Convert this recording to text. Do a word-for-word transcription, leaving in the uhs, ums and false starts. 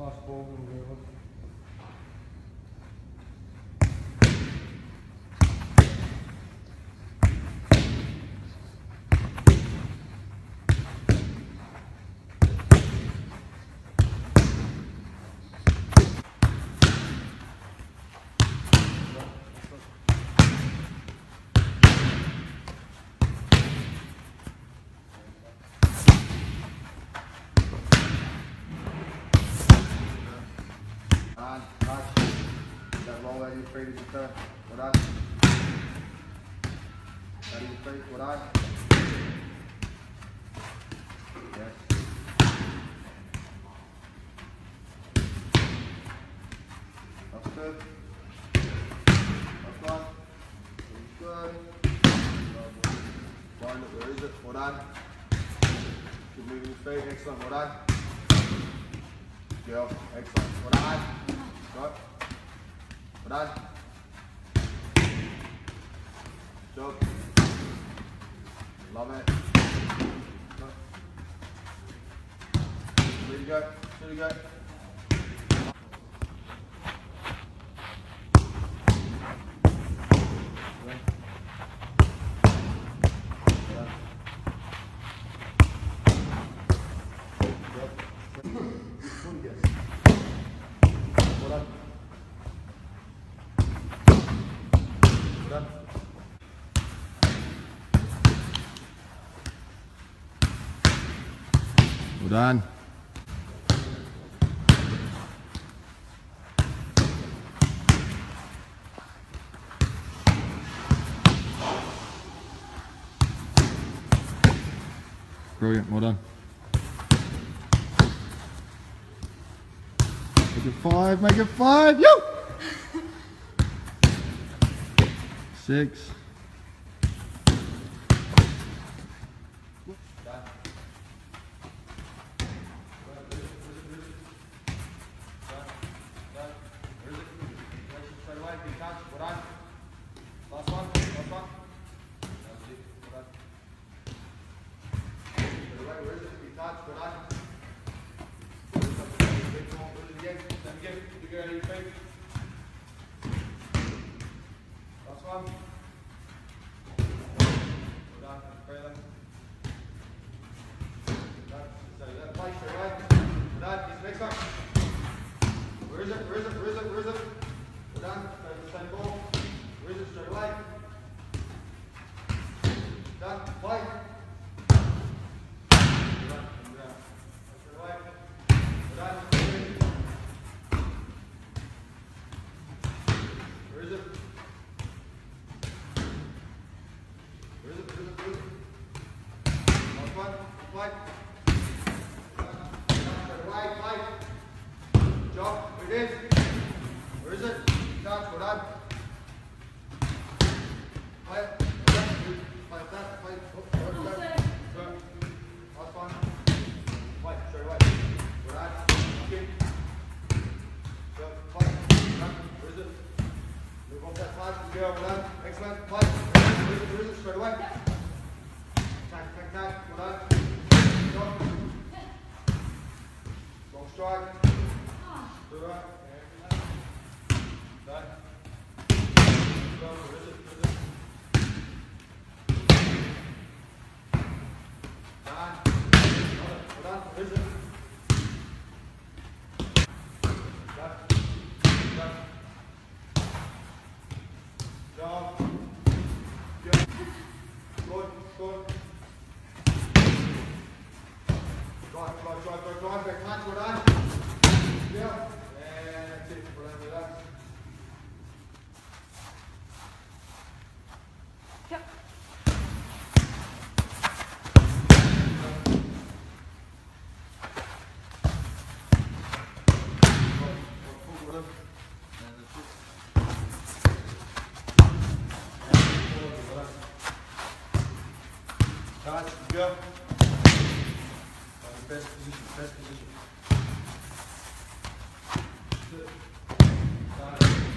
Last ball, really. And touch. That roll out of your feet as you turn. Well done. Out of your feet. Well done. Yes. That's good. That's one. Good. Find it. Where is it? Well done. Good moving your feet. Excellent. Well done. Girl. Excellent. Well done. Good. Well done. Job. Love it. Good. There you go. There you go. Well done. Brilliant, well done. Make it five, make it five, yo! Six. Last one, last one. That's it, well done. Where is it? Be touched, well done. Where is it? Come on, where is it again? Then again, you go out of your feet. Last one. Well done, further. So that place straight away. Well done, here's the next one. Where is it? Where is it? Where is it? Where is it? Well done, go to the same ball. Where is it? Straight away. Done, play. Where is it? Where is it? Where is it? Where is it? Last one, play. Straight away, play. Good job, where it is? Where is it? Touch, well done. Play it. Play up that, play. Oh, go, go. Go. Last one. Play, straight away. Well done. Okay. Go, play. Where is it? Move off that touch. Good girl, well done. Excellent. Play. Where is it? Where is it? Straight away. Tack, tack, tack. Well done. Go. Long strike. Do it. Done. Go. Where is it? Where is it? Done. Well done. Where is it? Done. Done. Job. Good. Good. Good. Drive, drive, drive, drive, drive. Back touch. Well done. Yeah. And that's it. Well done. Relax. Yep. Touch, go. Best position, best position. Good. Touch.